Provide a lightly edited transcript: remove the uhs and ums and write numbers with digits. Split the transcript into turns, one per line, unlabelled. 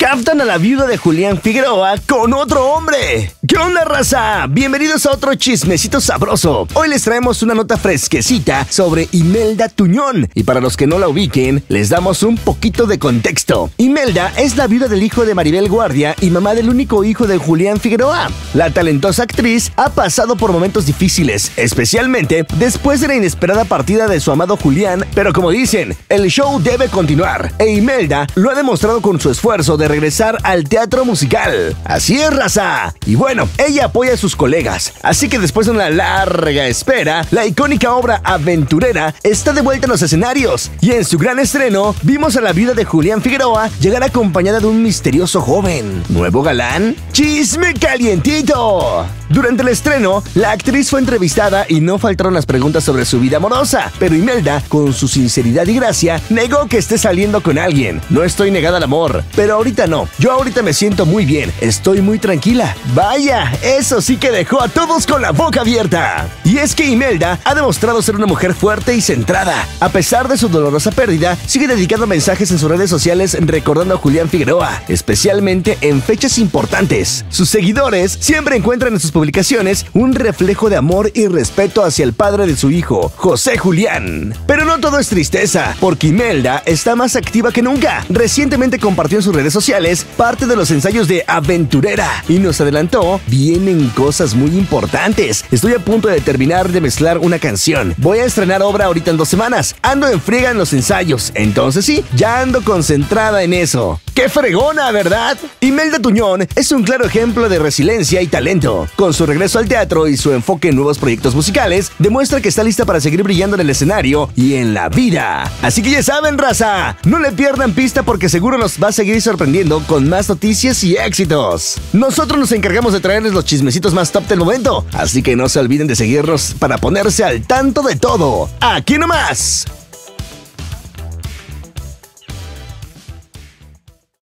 captan a la viuda de Julián Figueroa con otro hombre. ¿Qué onda, raza? Bienvenidos a otro chismecito sabroso. Hoy les traemos una nota fresquecita sobre Imelda Tuñón. Y para los que no la ubiquen, les damos un poquito de contexto. Imelda es la viuda del hijo de Maribel Guardia y mamá del único hijo de Julián Figueroa. La talentosa actriz ha pasado por momentos difíciles, especialmente después de la inesperada partida de su amado Julián, pero como dicen, el show debe continuar. E Imelda lo ha demostrado con su esfuerzo de regresar al teatro musical. Así es, raza. Y bueno, ella apoya a sus colegas, así que después de una larga espera, la icónica obra aventurera está de vuelta en los escenarios. Y en su gran estreno, vimos a la viuda de Julián Figueroa llegar acompañada de un misterioso joven. ¿Nuevo galán? ¡Chisme calientito! Durante el estreno, la actriz fue entrevistada y no faltaron las preguntas sobre su vida amorosa, pero Imelda, con su sinceridad y gracia, negó que esté saliendo con alguien. No estoy negada al amor, pero ahorita no. Yo ahorita me siento muy bien, estoy muy tranquila. Vaya, eso sí que dejó a todos con la boca abierta. Y es que Imelda ha demostrado ser una mujer fuerte y centrada. A pesar de su dolorosa pérdida, sigue dedicando mensajes en sus redes sociales recordando a Julián Figueroa, especialmente en fechas importantes. Sus seguidores siempre encuentran en sus publicaciones un reflejo de amor y respeto hacia el padre de su hijo, José Julián. Pero no todo es tristeza, porque Imelda está más activa que nunca. Recientemente compartió en sus redes sociales parte de los ensayos de Aventurera y nos adelantó: vienen cosas muy importantes. Estoy a punto de terminar de mezclar una canción. Voy a estrenar obra ahorita en 2 semanas. Ando en friega en los ensayos, entonces sí, ya ando concentrada en eso. ¡Qué fregona!, ¿verdad? Imelda Tuñón es un claro ejemplo de resiliencia y talento. Con su regreso al teatro y su enfoque en nuevos proyectos musicales, demuestra que está lista para seguir brillando en el escenario y en la vida. Así que ya saben, raza, no le pierdan pista porque seguro nos va a seguir sorprendiendo con más noticias y éxitos. Nosotros nos encargamos de traerles los chismecitos más top del momento, así que no se olviden de seguirnos para ponerse al tanto de todo. ¡Aquí nomás!